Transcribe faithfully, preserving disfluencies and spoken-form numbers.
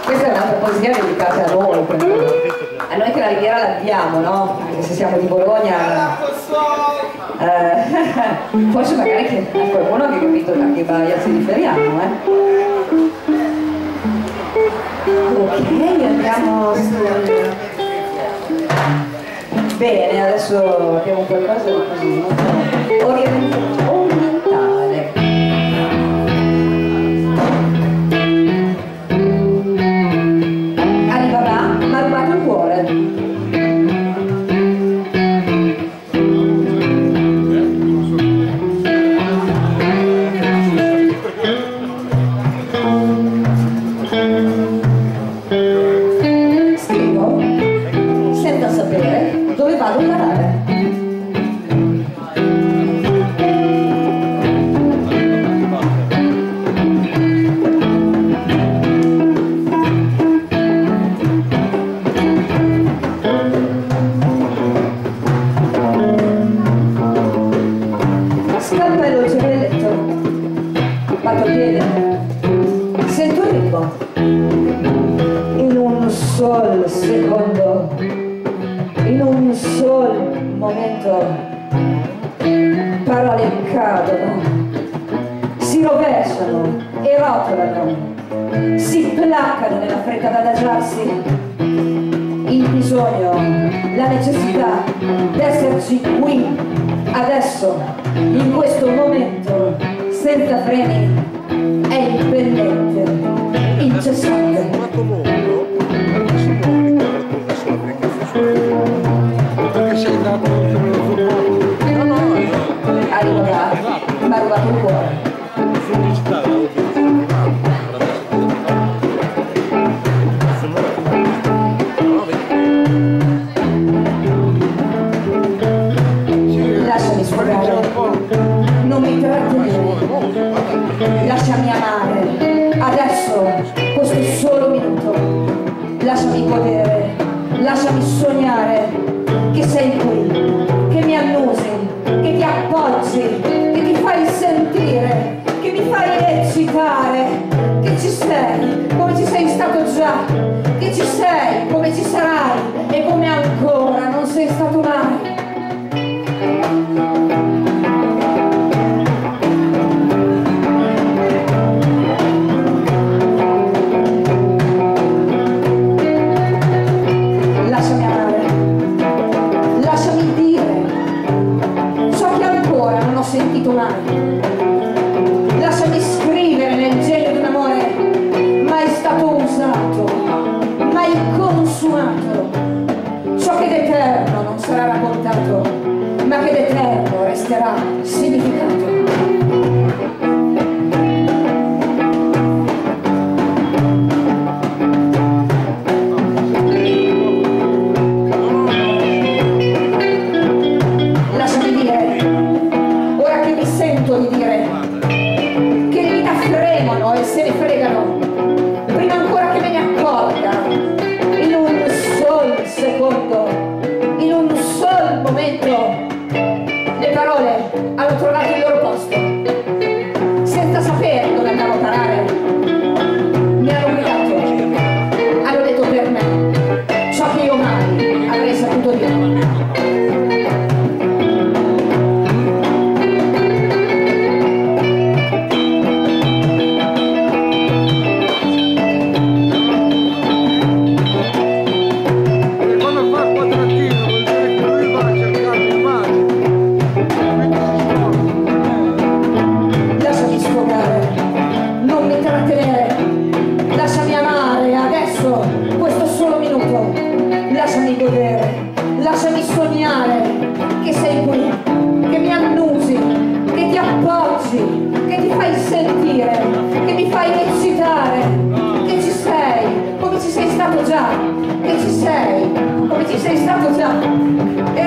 Questa è un'altra poesia dedicata a noi, a noi che la Riviera l'abbiamo, no? Anche se siamo di Bologna. Eh, forse magari che qualcuno ha capito a che baia ci riferiamo, eh? Ok, andiamo su... Bene, adesso abbiamo qualcosa di così molto orientale. Alibaba mi ha rubato il cuore. Scrivo senza sapere dove vado a parare. Scappa il giovelletto, vado a piedi, sento il ritmo. In un sol secondo, in un sol momento, parole accadono, si rovesciano e rotolano, si placcano nella fretta d'adagiarsi, il bisogno, la necessità d'esserci qui, adesso, in questo momento, senza freni, è indipendente, incessante. Perché sei andato no, no, Arriva, mi ha rubato il cuore. Lasciami sfogare, non mi trattenere, lasciami amare, adesso, questo solo minuto, lasciami godere, lasciami sognare che sei qui, che mi annusi, che ti appoggi, che ti fai sentire, che mi fai eccitare, che ci sei, come ci sei stato già, che ci sei, come ci sarai e come ancora non sei stato mai. Lasciami amare, lasciami dire ciò che ancora non ho sentito mai. Lasciami scrivere nel genio di un amore mai stato usato, mai consumato, ciò che d'eterno non sarà raccontato, ma che d'eterno resterà significato. Lasciami dire, ora che mi sento di dire, che le vita fremono e se ne fregano, prima ancora che me ne accorga, in un sol secondo, in un sol momento, le parole hanno trovato il loro posto, senza sapere dove andavo a parare, mi hanno gridato, hanno detto per me ciò che io mai avrei saputo dire. Lasciami sfogare, non mi trattenere, lasciami amare adesso, questo solo minuto, lasciami godere, lasciami sognare che sei qui, che mi annusi, che ti appoggi, che ti fai sentire, che mi fai eccitare, che ci sei, come ci sei stato già, che ci sei, come ci sei stato già.